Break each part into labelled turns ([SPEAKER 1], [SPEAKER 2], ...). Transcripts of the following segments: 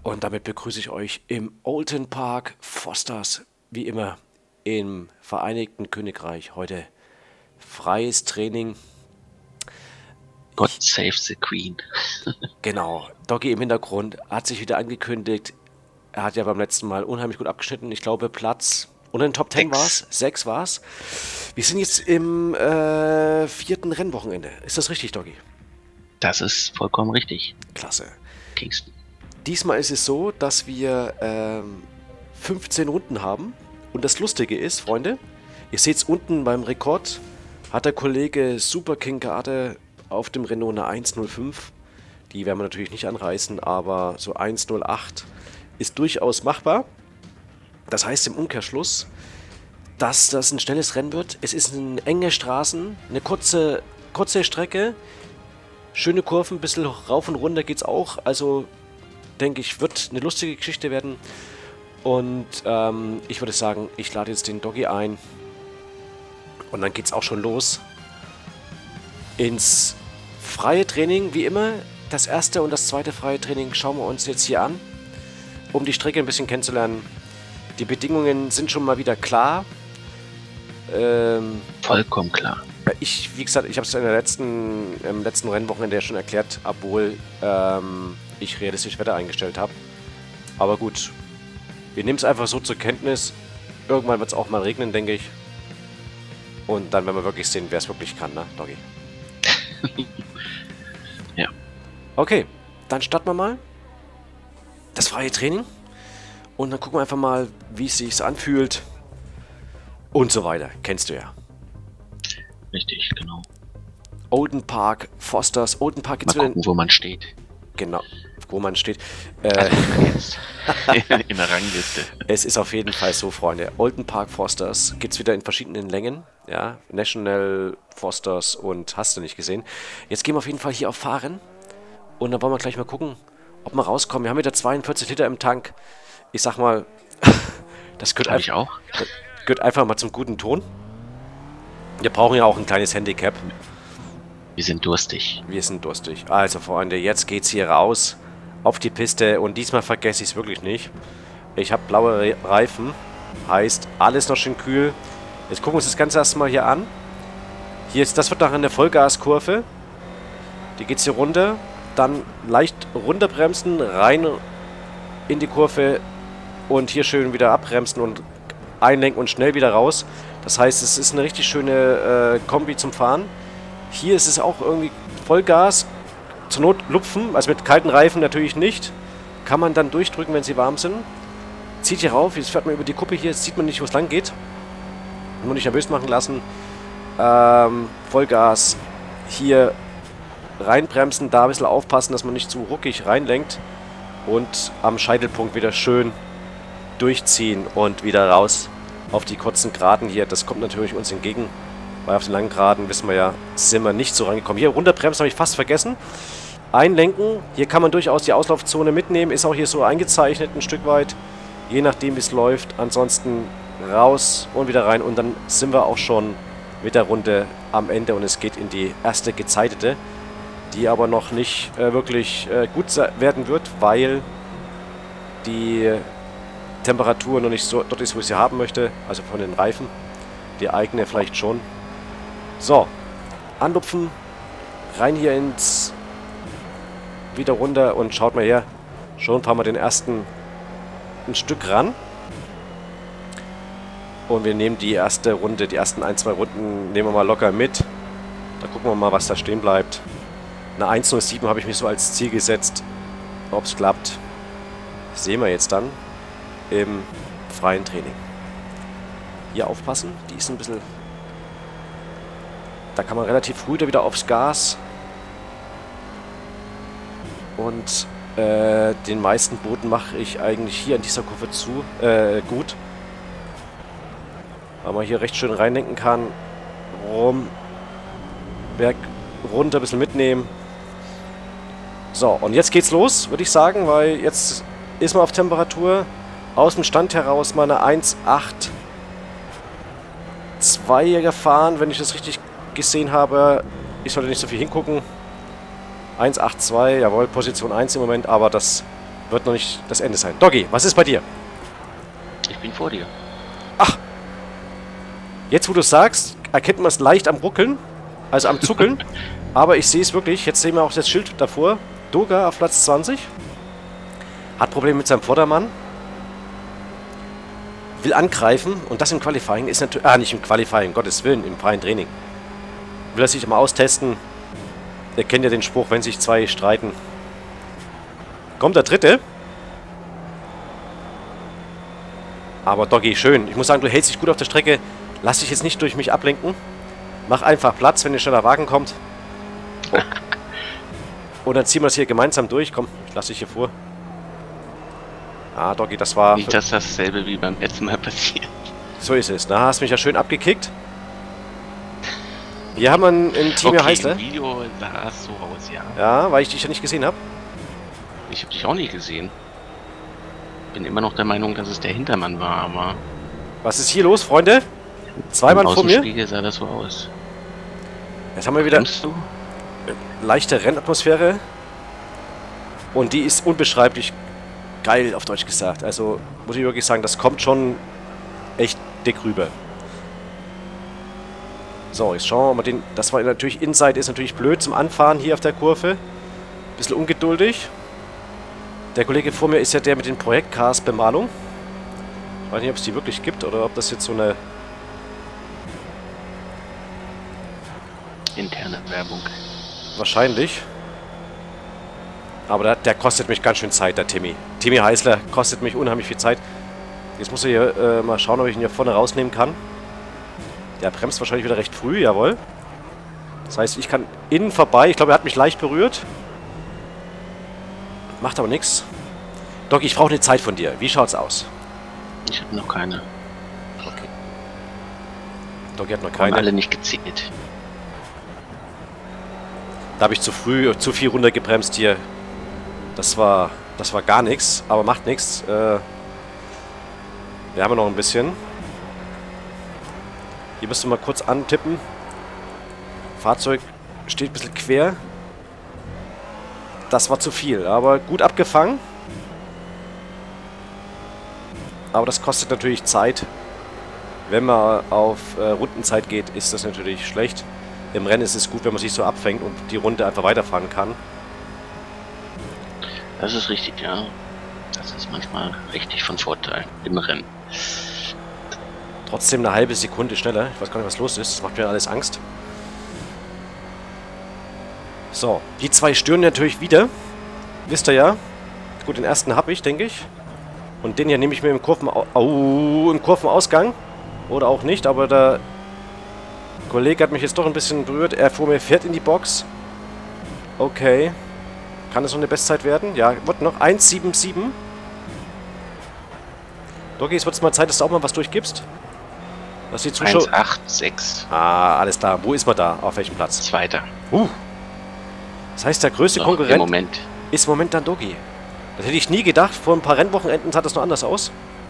[SPEAKER 1] Und damit begrüße ich euch im Oulton Park Fosters, wie immer im Vereinigten Königreich. Heute freies Training.
[SPEAKER 2] God save the Queen.
[SPEAKER 1] Genau, Doggy im Hintergrund hat sich wieder angekündigt. Er hat ja beim letzten Mal unheimlich gut abgeschnitten. Ich glaube Platz unter den Top 10 war es. 6 war es. Wir sind jetzt im 4. Rennwochenende. Ist das richtig, Doggy?
[SPEAKER 2] Das ist vollkommen richtig.
[SPEAKER 1] Klasse.
[SPEAKER 2] Kingston.
[SPEAKER 1] Diesmal ist es so, dass wir 15 Runden haben. Und das Lustige ist, Freunde, ihr seht es unten beim Rekord, hat der Kollege Super King gerade auf dem Renault eine 1.05. Die werden wir natürlich nicht anreißen, aber so 1.08 ist durchaus machbar. Das heißt im Umkehrschluss, dass das ein schnelles Rennen wird. Es ist eine enge Straßen, eine kurze Strecke, schöne Kurven, ein bisschen rauf und runter geht's auch. Also denke ich, wird eine lustige Geschichte werden. Und ich würde sagen, ich lade jetzt den Doggy ein. Und dann geht's auch schon los. Ins freie Training, wie immer. Das erste und das zweite freie Training schauen wir uns jetzt hier an, um die Strecke ein bisschen kennenzulernen. Die Bedingungen sind schon mal wieder klar.
[SPEAKER 2] Vollkommen klar.
[SPEAKER 1] Wie gesagt, ich habe es im letzten Rennwochenende ja schon erklärt, obwohl ich realistisch Wetter eingestellt habe. Aber gut, wir nehmen es einfach so zur Kenntnis. Irgendwann wird es auch mal regnen, denke ich. Und dann werden wir wirklich sehen, wer es wirklich kann, ne, Doggy?
[SPEAKER 2] Ja.
[SPEAKER 1] Okay, dann starten wir mal das freie Training. Und dann gucken wir einfach mal, wie es sich anfühlt. Und so weiter. Kennst du ja.
[SPEAKER 2] Richtig, genau.
[SPEAKER 1] Oulton Park, Fosters. Oulton Park
[SPEAKER 2] Mal gucken, wo man steht.
[SPEAKER 1] Genau, wo man steht.
[SPEAKER 2] Jetzt. In der Rangliste.
[SPEAKER 1] Es ist auf jeden Fall so, Freunde. Oulton Park Fosters gibt es wieder in verschiedenen Längen. Ja, National, Fosters und hast du nicht gesehen. Jetzt gehen wir auf jeden Fall hier auf Fahren. Und dann wollen wir gleich mal gucken, ob wir rauskommen. Wir haben wieder 42 Liter im Tank. Ich sag mal, das gehört einfach mal zum guten Ton. Wir brauchen ja auch ein kleines Handicap.
[SPEAKER 2] Wir sind durstig.
[SPEAKER 1] Wir sind durstig. Also, Freunde, jetzt geht's hier raus auf die Piste. Und diesmal vergesse ich es wirklich nicht. Ich habe blaue Reifen. Heißt, alles noch schön kühl. Jetzt gucken wir uns das Ganze erstmal hier an. Das wird nachher eine Vollgaskurve. Die geht's hier runter. Dann leicht runterbremsen, rein in die Kurve. Und hier schön wieder abbremsen und einlenken und schnell wieder raus. Das heißt, es ist eine richtig schöne Kombi zum Fahren. Hier ist es auch irgendwie Vollgas. Zur Not lupfen, also mit kalten Reifen natürlich nicht. Kann man dann durchdrücken, wenn sie warm sind. Zieht hier rauf, jetzt fährt man über die Kuppe hier, jetzt sieht man nicht, wo es lang geht. Nur nicht nervös machen lassen. Vollgas hier reinbremsen, da ein bisschen aufpassen, dass man nicht zu ruckig reinlenkt. Und am Scheitelpunkt wieder schön durchziehen und wieder raus auf die kurzen Geraden hier. Das kommt natürlich uns entgegen, weil auf den langen Geraden, wissen wir ja, sind wir nicht so rangekommen. Hier runterbremsen habe ich fast vergessen. Einlenken, hier kann man durchaus die Auslaufzone mitnehmen, ist auch hier so eingezeichnet ein Stück weit, je nachdem wie es läuft. Ansonsten raus und wieder rein und dann sind wir auch schon mit der Runde am Ende und es geht in die erste gezeitete, die aber noch nicht wirklich gut werden wird, weil die Temperatur noch nicht so dort ist, wo ich sie haben möchte. Also von den Reifen. Die eigene vielleicht schon. So. Anlupfen. Rein hier ins... Wieder runter und schaut mal her. Schon fahren wir den ersten ein Stück ran. Und wir nehmen die erste Runde, die ersten 1, 2 Runden nehmen wir mal locker mit. Da gucken wir mal, was da stehen bleibt. Eine 1.07 habe ich mir so als Ziel gesetzt. Ob es klappt, sehen wir jetzt dann im freien Training. Hier aufpassen, die ist ein bisschen... Da kann man relativ früh wieder aufs Gas. Und den meisten Booten mache ich eigentlich hier an dieser Kurve gut. Weil man hier recht schön reinlenken kann. Berg runter, ein bisschen mitnehmen. So, und jetzt geht's los, würde ich sagen, weil jetzt ist man auf Temperatur. Aus dem Stand heraus mal eine 1.8.2 gefahren, wenn ich das richtig gesehen habe. Ich sollte nicht so viel hingucken. 1.8.2, jawohl, Position 1 im Moment, aber das wird noch nicht das Ende sein. Doggy, was ist bei dir?
[SPEAKER 2] Ich bin vor dir.
[SPEAKER 1] Ach! Jetzt, wo du sagst, erkennt man es leicht am Ruckeln, also am Zuckeln. Aber ich sehe es wirklich. Jetzt sehen wir auch das Schild davor. Doga auf Platz 20. Hat Probleme mit seinem Vordermann. Will angreifen. Und das im Qualifying ist natürlich... Ah, nicht im Qualifying, um Gottes Willen, im freien Training. Will er sich mal austesten. Ihr kennt ja den Spruch, wenn sich zwei streiten. Kommt der dritte. Aber Doggy, schön. Ich muss sagen, du hältst dich gut auf der Strecke. Lass dich jetzt nicht durch mich ablenken. Mach einfach Platz, wenn ein schneller Wagen kommt. Oh. Und dann ziehen wir es hier gemeinsam durch. Komm, ich lasse dich hier vor. Ah, Doggy, das war...
[SPEAKER 2] Nicht, dass dasselbe wie beim letzten Mal passiert.
[SPEAKER 1] So ist es. Na, hast mich ja schön abgekickt. Wir haben ein Team
[SPEAKER 2] okay,
[SPEAKER 1] Heißler.
[SPEAKER 2] im Video sah es so aus, ja.
[SPEAKER 1] Ja, weil ich dich ja nicht gesehen habe.
[SPEAKER 2] Ich habe dich auch nicht gesehen. Bin immer noch der Meinung, dass es der Hintermann war, aber...
[SPEAKER 1] Was ist hier los, Freunde? Zwei Mann vor mir.
[SPEAKER 2] Im Außenspiegel sah das so aus.
[SPEAKER 1] Jetzt haben wir wieder
[SPEAKER 2] Bremst du?
[SPEAKER 1] leichte Rennatmosphäre. Und die ist unbeschreiblich geil, auf Deutsch gesagt. Also, muss ich wirklich sagen, das kommt schon echt dick rüber. So, jetzt schauen wir mal den... Das war natürlich... Inside ist natürlich blöd zum Anfahren hier auf der Kurve. Bisschen ungeduldig. Der Kollege vor mir ist ja der mit den Projektcars-Bemalung. Ich weiß nicht, ob es die wirklich gibt oder ob das jetzt so eine...
[SPEAKER 2] Interne Werbung.
[SPEAKER 1] Wahrscheinlich. Aber der kostet mich ganz schön Zeit, der Timmy. Timmy Heißler kostet mich unheimlich viel Zeit. Jetzt muss ich hier mal schauen, ob ich ihn hier vorne rausnehmen kann. Der bremst wahrscheinlich wieder recht früh, jawohl. Das heißt, ich kann innen vorbei. Ich glaube, er hat mich leicht berührt. Macht aber nichts. Doc, ich brauche eine Zeit von dir. Wie schaut's aus?
[SPEAKER 2] Ich habe noch keine.
[SPEAKER 1] Okay. Doc hat noch
[SPEAKER 2] Haben
[SPEAKER 1] keine.
[SPEAKER 2] alle nicht gezählt.
[SPEAKER 1] Da habe ich zu früh, zu viel runtergebremst hier. Das war gar nichts, aber macht nichts. Wir haben noch ein bisschen. Hier müsst du mal kurz antippen. Fahrzeug steht ein bisschen quer. Das war zu viel, aber gut abgefangen. Aber das kostet natürlich Zeit. Wenn man auf Rundenzeit geht, ist das natürlich schlecht. Im Rennen ist es gut, wenn man sich so abfängt und die Runde einfach weiterfahren kann.
[SPEAKER 2] Das ist richtig, ja. Das ist manchmal richtig von Vorteil im Rennen.
[SPEAKER 1] Trotzdem eine halbe Sekunde schneller. Ich weiß gar nicht, was los ist. Das macht mir alles Angst. So, die zwei stören natürlich wieder. Wisst ihr ja. Gut, den ersten habe ich, denke ich. Und den hier nehme ich mir im Kurvenausgang. Oder auch nicht, aber der Kollege hat mich jetzt doch ein bisschen berührt. Er vor mir fährt in die Box. Okay. Kann das noch eine Bestzeit werden? Ja, wird noch 1,77. Doggy, es wird mal Zeit, dass du auch mal was durchgibst. Was die Zuschauer...
[SPEAKER 2] 1,86.
[SPEAKER 1] Ah, alles klar. Wo ist man da? Auf welchem Platz?
[SPEAKER 2] Zweiter.
[SPEAKER 1] Das heißt, der größte
[SPEAKER 2] Noch
[SPEAKER 1] Konkurrent
[SPEAKER 2] im Moment.
[SPEAKER 1] ist momentan Doggy. Das hätte ich nie gedacht. Vor ein paar Rennwochenenden sah das noch anders aus.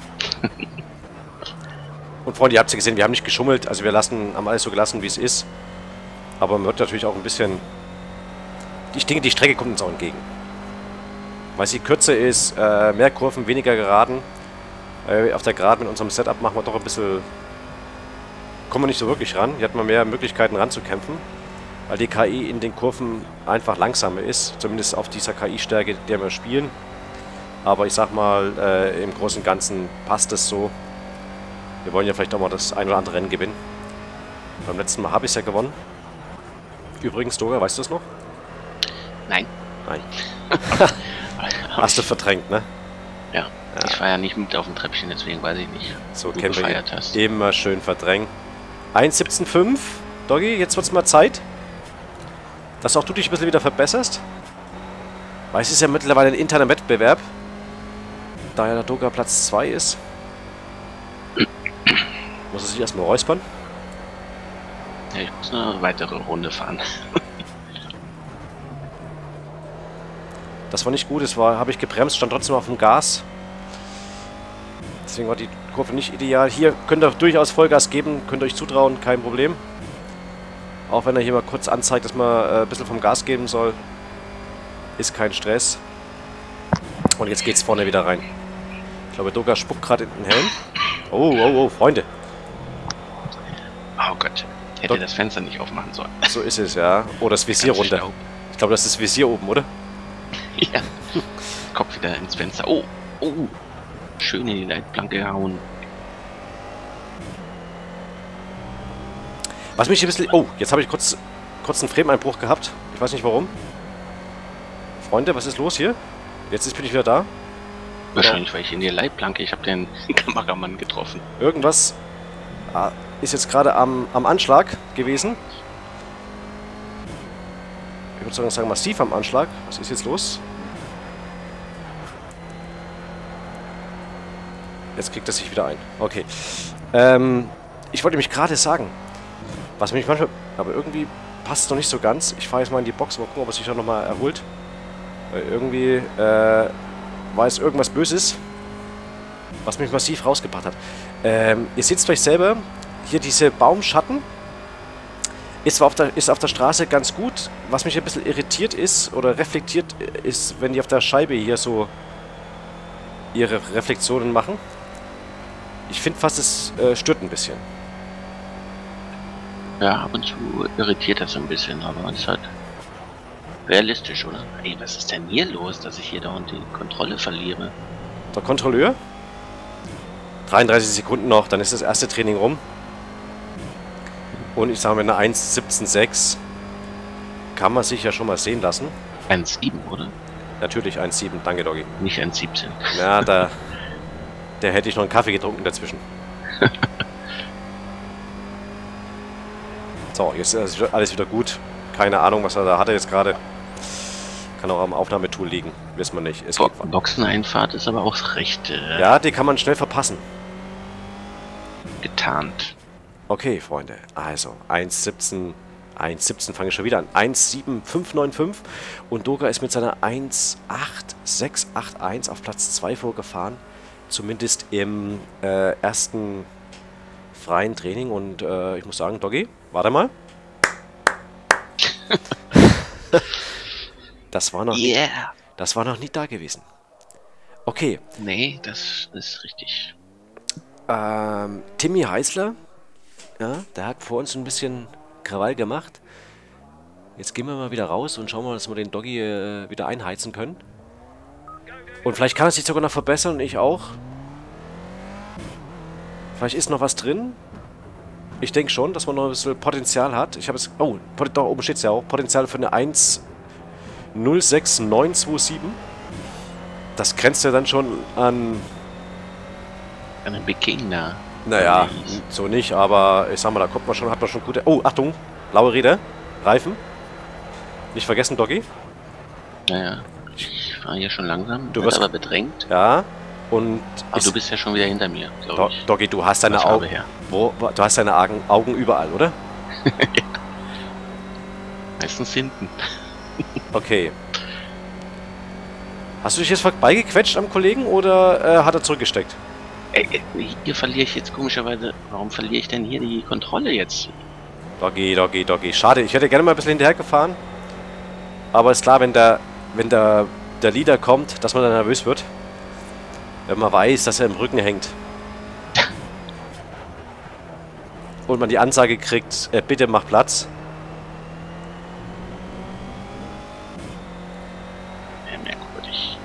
[SPEAKER 1] Und Freunde, ihr habt es ja gesehen, wir haben nicht geschummelt. Also wir haben alles so gelassen, wie es ist. Aber man wird natürlich auch ein bisschen... Ich denke, die Strecke kommt uns auch entgegen. Weil sie kürzer ist, mehr Kurven, weniger Geraden. Auf der Geraden mit unserem Setup machen wir doch ein bisschen... Kommen wir nicht so wirklich ran. Hier hat man mehr Möglichkeiten ranzukämpfen. Weil die KI in den Kurven einfach langsamer ist. Zumindest auf dieser KI-Stärke, der wir spielen. Aber ich sag mal, im Großen und Ganzen passt es so. Wir wollen ja vielleicht auch mal das ein oder andere Rennen gewinnen. Beim letzten Mal habe ich es ja gewonnen. Übrigens, Doga, weißt du es noch?
[SPEAKER 2] Nein.
[SPEAKER 1] Nein. Hast du verdrängt, ne?
[SPEAKER 2] Ja. Ich war ja nicht mit auf dem Treppchen, deswegen weiß ich nicht,
[SPEAKER 1] so
[SPEAKER 2] wo du
[SPEAKER 1] kennen
[SPEAKER 2] gefeiert
[SPEAKER 1] wir
[SPEAKER 2] hast.
[SPEAKER 1] immer schön verdrängen. 1,17,5. Doggy, jetzt wird es mal Zeit, dass auch du dich ein bisschen wieder verbesserst. Weil es ist ja mittlerweile ein interner Wettbewerb. Da ja der Doga Platz 2 ist. Muss er sich erstmal räuspern.
[SPEAKER 2] Ja, ich muss eine weitere Runde fahren.
[SPEAKER 1] Das war nicht gut, habe ich gebremst, stand trotzdem auf dem Gas. Deswegen war die Kurve nicht ideal. Hier könnt ihr durchaus Vollgas geben, könnt ihr euch zutrauen, kein Problem. Auch wenn er hier mal kurz anzeigt, dass man ein bisschen vom Gas geben soll. Ist kein Stress. Und jetzt geht's vorne wieder rein. Ich glaube, Doga spuckt gerade in den Helm. Oh, oh, oh, Freunde.
[SPEAKER 2] Oh Gott. Hätte das Fenster nicht aufmachen sollen.
[SPEAKER 1] So ist es, ja. Oh, das Visier runter.
[SPEAKER 2] Staub.
[SPEAKER 1] Ich glaube, das ist das Visier oben, oder?
[SPEAKER 2] Ja. Kopf wieder ins Fenster. Oh, oh. Schön in die Leitplanke gehauen.
[SPEAKER 1] Was mich ein bisschen... Oh, jetzt habe ich kurz einen Frame-Einbruch gehabt. Ich weiß nicht warum. Freunde, was ist los hier? Jetzt bin ich wieder da.
[SPEAKER 2] Wahrscheinlich war ich in die Leitplanke. Ich habe den Kameramann getroffen.
[SPEAKER 1] Irgendwas ist jetzt gerade am Anschlag gewesen. Ich würde sogar sagen, massiv am Anschlag. Was ist jetzt los? Jetzt kriegt er sich wieder ein. Okay. Ich wollte mich gerade sagen, was mich manchmal... Aber irgendwie passt es noch nicht so ganz. Ich fahre jetzt mal in die Box, mal gucken, ob er sich da nochmal erholt. Weil irgendwie war es irgendwas Böses, was mich massiv rausgebracht hat. Ihr seht es vielleicht selber, hier diese Baumschatten ist auf der Straße ganz gut. Was mich ein bisschen irritiert ist, oder reflektiert ist, wenn die auf der Scheibe hier so ihre Reflexionen machen. Ich finde fast, es stört ein bisschen.
[SPEAKER 2] Ja, ab und zu irritiert das ein bisschen, aber es ist halt realistisch, oder? Ey, was ist denn hier los, dass ich hier dauernd die Kontrolle verliere?
[SPEAKER 1] Der Kontrolleur? 33 Sekunden noch, dann ist das erste Training rum. Und ich sage, mit einer 1,17,6 kann man sich ja schon mal sehen lassen.
[SPEAKER 2] 1,7, oder?
[SPEAKER 1] Natürlich 1,7, danke Doggy.
[SPEAKER 2] Nicht 1,17.
[SPEAKER 1] Ja, da hätte ich noch einen Kaffee getrunken dazwischen. So, jetzt ist alles wieder gut. Keine Ahnung, was er da hatte jetzt gerade. Kann auch am Aufnahmetool liegen. Wissen wir nicht. Es geht
[SPEAKER 2] Boxeneinfahrt ist aber auch recht
[SPEAKER 1] ja, die kann man schnell verpassen.
[SPEAKER 2] getarnt.
[SPEAKER 1] Okay, Freunde. Also, 1,17 fange ich schon wieder an. 1,7595 und Doga ist mit seiner 1,8681 auf Platz 2 vorgefahren. Zumindest im ersten freien Training. Und ich muss sagen, Doggy, warte mal. Das war noch nie da gewesen. Okay.
[SPEAKER 2] Nee, das ist richtig.
[SPEAKER 1] Timmy Heißler, ja, der hat vor uns ein bisschen Krawall gemacht. Jetzt gehen wir mal wieder raus und schauen mal, dass wir den Doggy wieder einheizen können. Und vielleicht kann er sich sogar noch verbessern und ich auch. Vielleicht ist noch was drin. Ich denke schon, dass man noch ein bisschen Potenzial hat. Ich habe jetzt... Oh, da oben steht es ja auch. Potenzial für eine 1,06927. Das grenzt ja dann schon an...
[SPEAKER 2] An den Beginner.
[SPEAKER 1] Naja, so nicht, aber ich sag mal, da kommt man schon, hat man schon gute... Oh, Achtung, blaue Räder, Reifen. Nicht vergessen, Doggy.
[SPEAKER 2] Naja, ich fahre hier schon langsam,
[SPEAKER 1] du wirst
[SPEAKER 2] aber bedrängt.
[SPEAKER 1] Ja, und...
[SPEAKER 2] Aber du bist ja schon wieder hinter mir, glaube ich.
[SPEAKER 1] Doggy, du hast deine Augen... Du hast deine Augen überall, oder?
[SPEAKER 2] Ja. Meistens hinten.
[SPEAKER 1] Okay. Hast du dich jetzt vorbeigequetscht am Kollegen oder hat er zurückgesteckt?
[SPEAKER 2] Hier verliere ich jetzt komischerweise... Warum verliere ich denn hier die Kontrolle jetzt?
[SPEAKER 1] Doggy. Schade, ich hätte gerne mal ein bisschen hinterher gefahren. Aber ist klar, wenn der Leader kommt, dass man dann nervös wird. Wenn man weiß, dass er im Rücken hängt. Und man die Ansage kriegt, bitte mach Platz.
[SPEAKER 2] Ja, merkwürdig.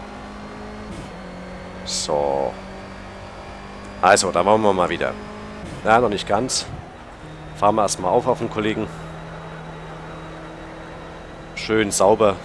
[SPEAKER 1] So. Also, da wollen wir mal wieder. Ja, noch nicht ganz. Fahren wir erstmal auf den Kollegen. Schön sauber.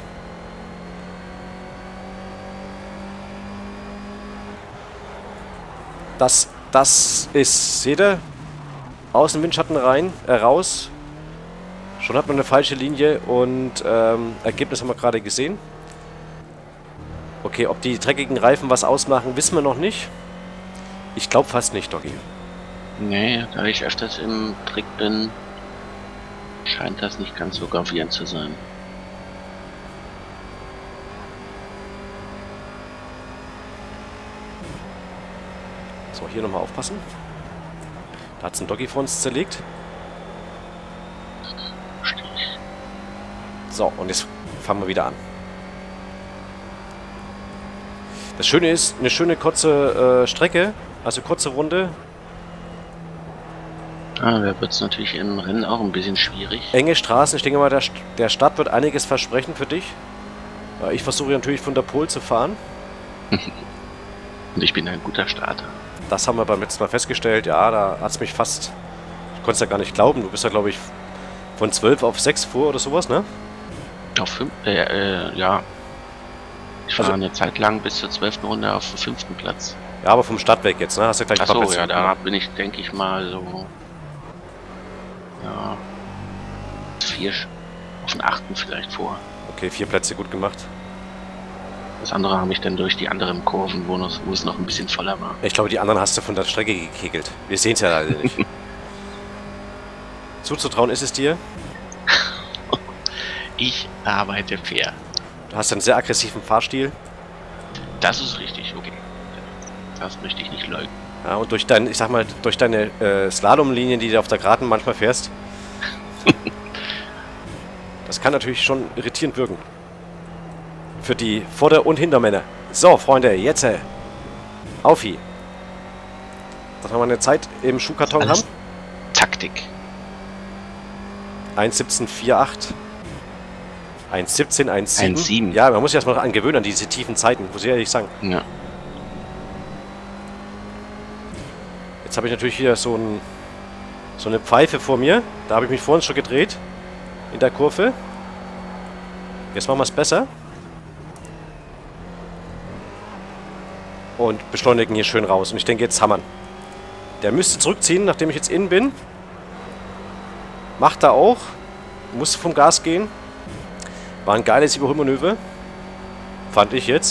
[SPEAKER 1] Das ist, seht ihr? Außenwindschatten rein, raus. Schon hat man eine falsche Linie und Ergebnis haben wir gerade gesehen. Okay, ob die dreckigen Reifen was ausmachen, wissen wir noch nicht. Ich glaube fast nicht, Doggy.
[SPEAKER 2] Nee, da ich öfters im Trick bin, scheint das nicht ganz so gravierend zu sein.
[SPEAKER 1] So, hier nochmal aufpassen. Da hat es ein Doggy vor uns zerlegt. So, und jetzt fangen wir wieder an. Das Schöne ist, eine schöne kurze Strecke, also kurze Runde.
[SPEAKER 2] Ah, da wird es natürlich im Rennen auch ein bisschen schwierig.
[SPEAKER 1] Enge Straßen, ich denke mal, der Start wird einiges versprechen für dich. Ich versuche natürlich von der Pole zu fahren.
[SPEAKER 2] Und ich bin ein guter Starter.
[SPEAKER 1] Das haben wir beim letzten Mal festgestellt. Ja, da hat es mich fast... Ich konnte es ja gar nicht glauben. Du bist ja, glaube ich, von 12 auf 6 vor oder sowas, ne?
[SPEAKER 2] Auf 5, ja. Ich war eine Zeit lang bis zur 12. Runde auf dem 5. Platz.
[SPEAKER 1] Ja, aber vom Start weg jetzt, ne? Hast du gleich ein paar
[SPEAKER 2] Achso,
[SPEAKER 1] Plätze
[SPEAKER 2] ja, da
[SPEAKER 1] gemacht.
[SPEAKER 2] bin ich, denke ich mal, so... Ja... 4 auf den 8. vielleicht vor.
[SPEAKER 1] Okay, 4 Plätze gut gemacht.
[SPEAKER 2] Das andere habe ich dann durch die anderen Kurven, wo es noch ein bisschen voller war.
[SPEAKER 1] Ich glaube, die anderen hast du von der Strecke gekegelt. Wir sehen es ja leider nicht. Zuzutrauen ist es dir.
[SPEAKER 2] Ich arbeite fair.
[SPEAKER 1] Du hast einen sehr aggressiven Fahrstil.
[SPEAKER 2] Das ist richtig, okay. Das möchte ich nicht leugnen.
[SPEAKER 1] Ja, und durch dein, ich sag mal, durch deine Slalomlinien, die du auf der Geraden manchmal fährst. Das kann natürlich schon irritierend wirken. Für die Vorder- und Hintermänner. So, Freunde, jetzt Aufi. Dass wir mal eine Zeit im Schuhkarton
[SPEAKER 2] Alles
[SPEAKER 1] haben.
[SPEAKER 2] Taktik.
[SPEAKER 1] 1:17,48. 1:17, 1:7.
[SPEAKER 2] 1:7.
[SPEAKER 1] Ja, man muss sich erstmal daran gewöhnen, an diese tiefen Zeiten, muss ich ehrlich sagen.
[SPEAKER 2] Ja.
[SPEAKER 1] Jetzt habe ich natürlich hier so eine Pfeife vor mir. Da habe ich mich vorhin schon gedreht. In der Kurve. Jetzt machen wir es besser. Und beschleunigen hier schön raus. Und ich denke, jetzt hammern. Der müsste zurückziehen, nachdem ich jetzt innen bin. Macht er auch. Musste vom Gas gehen. War ein geiles Überholmanöver. Fand ich jetzt.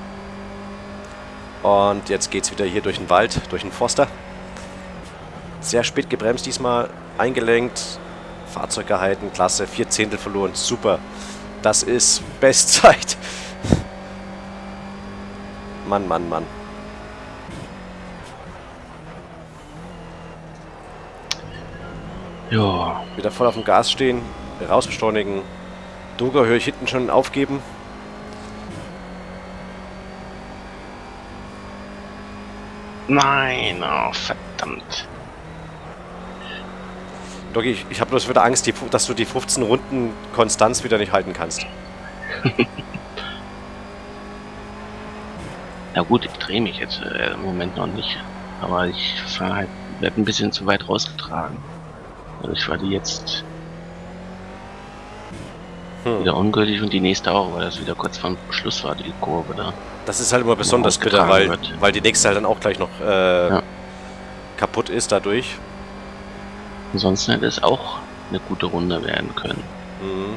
[SPEAKER 1] Und jetzt geht es wieder hier durch den Wald, durch den Forster. Sehr spät gebremst diesmal. Eingelenkt. Fahrzeug gehalten. Klasse. 4 Zehntel verloren. Super. Das ist Bestzeit. Mann, Mann, Mann.
[SPEAKER 2] Ja.
[SPEAKER 1] Wieder voll auf dem Gas stehen. Rausbeschleunigen. Doga höre ich hinten schon aufgeben.
[SPEAKER 2] Nein, oh, verdammt.
[SPEAKER 1] Doggy, ich habe bloß wieder Angst, dass du die 15 Runden Konstanz wieder nicht halten kannst.
[SPEAKER 2] Na gut, ich drehe mich jetzt im Moment noch nicht. Aber ich werde ein bisschen zu weit rausgetragen. Also ich war die jetzt wieder ungültig und die nächste auch, weil das wieder kurz vor Schluss war, die Kurve da.
[SPEAKER 1] Das ist halt immer besonders bitter, weil die nächste halt dann auch gleich noch kaputt ist dadurch.
[SPEAKER 2] Ansonsten hätte es auch eine gute Runde werden können.
[SPEAKER 1] Mhm.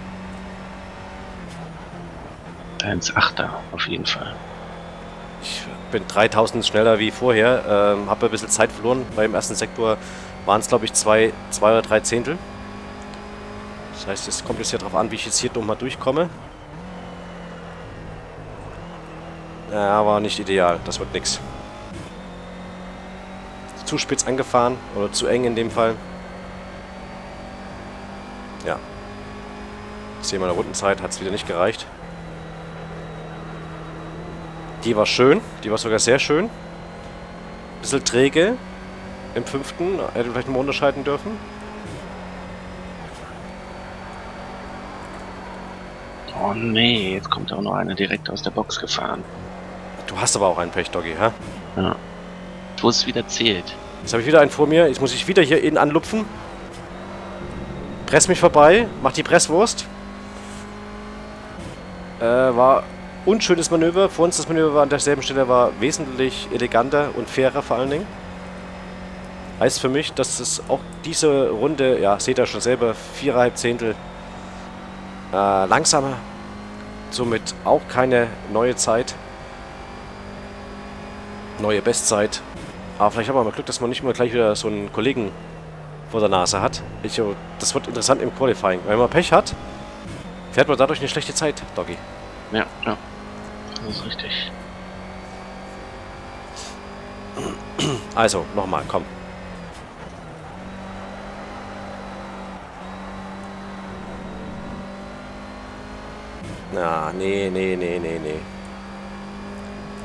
[SPEAKER 2] 1,8er auf jeden Fall.
[SPEAKER 1] Ich bin 3000 schneller wie vorher. Habe ein bisschen Zeit verloren. Beim ersten Sektor waren es, glaube ich, 2 oder 3 Zehntel. Das heißt, es kommt jetzt ja darauf an, wie ich jetzt hier nochmal durchkomme. Ja, war nicht ideal. Das wird nix. Zu spitz angefahren. Oder zu eng in dem Fall. Ja. Ich sehe mal, der Rundenzeit hat es wieder nicht gereicht. Die war schön. Die war sogar sehr schön. Bisschen träge. Im 5. Hätte vielleicht mal unterscheiden dürfen.
[SPEAKER 2] Oh nee, jetzt kommt auch noch einer direkt aus der Box gefahren.
[SPEAKER 1] Du hast aber auch einen Pech, Doggy, hä?
[SPEAKER 2] Ja. Wo es wieder zählt.
[SPEAKER 1] Jetzt habe ich wieder einen vor mir. Jetzt muss ich wieder hier innen anlupfen. Press mich vorbei. Mach die Presswurst. War unschönes Manöver. Vor uns das Manöver war an derselben Stelle war wesentlich eleganter und fairer vor allen Dingen. Heißt für mich, dass es auch diese Runde, ja, seht ihr schon selber, 4,5 Zehntel langsamer. Somit auch keine neue Zeit. Neue Bestzeit. Aber vielleicht haben wir mal Glück, dass man nicht mal gleich wieder so einen Kollegen vor der Nase hat. Das wird interessant im Qualifying. Wenn man Pech hat, fährt man dadurch eine schlechte Zeit, Doggy.
[SPEAKER 2] Ja, ja. Das ist richtig.
[SPEAKER 1] Also, nochmal, komm. Na, nee.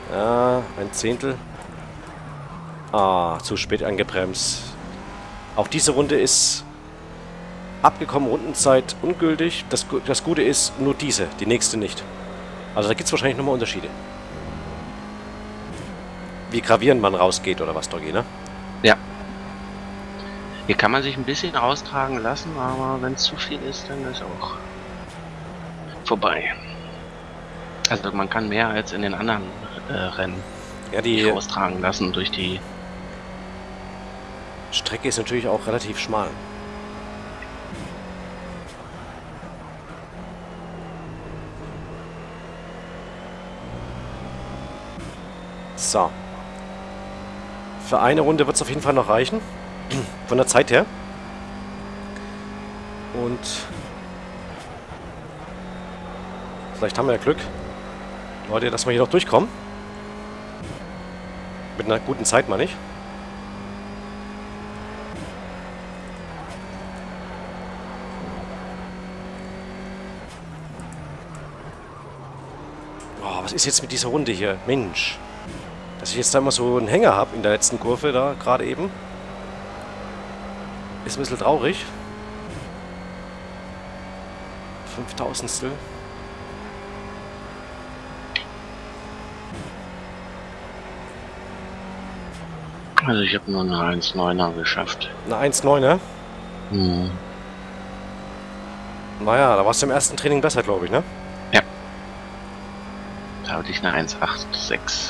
[SPEAKER 1] Ja, ein Zehntel. Ah, zu spät angebremst. Auch diese Runde ist abgekommen, Rundenzeit ungültig. Das Gute ist nur diese, die nächste nicht. Also da gibt es wahrscheinlich nochmal Unterschiede. Wie gravierend man rausgeht oder was, Doggy, ne?
[SPEAKER 2] Ja. Hier kann man sich ein bisschen austragen lassen, aber wenn es zu viel ist, dann ist auch vorbei. Also man kann mehr als in den anderen Rennen
[SPEAKER 1] Ja,
[SPEAKER 2] sich
[SPEAKER 1] die
[SPEAKER 2] austragen lassen durch die...
[SPEAKER 1] Strecke ist natürlich auch relativ schmal. So. Für eine Runde wird es auf jeden Fall noch reichen. Von der Zeit her. Und vielleicht haben wir ja Glück, Leute, dass wir hier noch durchkommen. Mit einer guten Zeit, meine ich. Oh, was ist jetzt mit dieser Runde hier? Mensch. Dass ich jetzt da immer so einen Hänger habe in der letzten Kurve da, gerade eben. Ist ein bisschen traurig. 5000stel.
[SPEAKER 2] Also ich habe nur eine 1,9er geschafft.
[SPEAKER 1] Eine 1,9er?
[SPEAKER 2] Hm.
[SPEAKER 1] Naja, da warst du im ersten Training besser, glaube ich, ne?
[SPEAKER 2] Ja. Da hatte ich eine 1,86.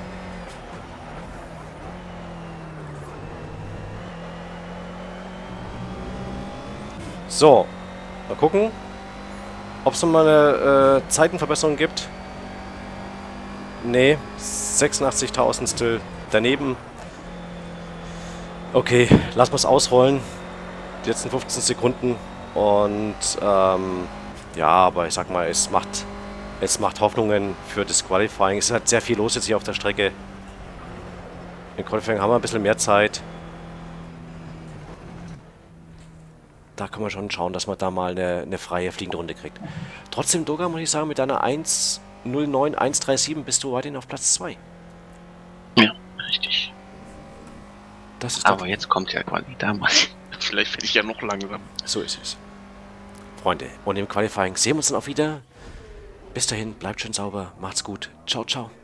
[SPEAKER 1] So, mal gucken, ob es nochmal eine Zeitenverbesserung gibt. Nee, 86.000stel daneben. Okay, lassen wir es ausrollen. Die letzten 15 Sekunden. Und ja, aber ich sag mal, es macht Hoffnungen für das Qualifying. Es ist halt sehr viel los jetzt hier auf der Strecke. Im Qualifying haben wir ein bisschen mehr Zeit. Da können wir schon schauen, dass man da mal eine freie fliegende Runde kriegt. Trotzdem, Doga, muss ich sagen, mit deiner 1.09, 1.37 bist du weiterhin auf Platz 2.
[SPEAKER 2] Ja, richtig.
[SPEAKER 1] Das ist
[SPEAKER 2] aber jetzt kommt ja quasi damals. Vielleicht werde ich ja noch langsam.
[SPEAKER 1] So ist es. Freunde, und im Qualifying sehen wir uns dann auch wieder. Bis dahin, bleibt schön sauber, macht's gut. Ciao, ciao.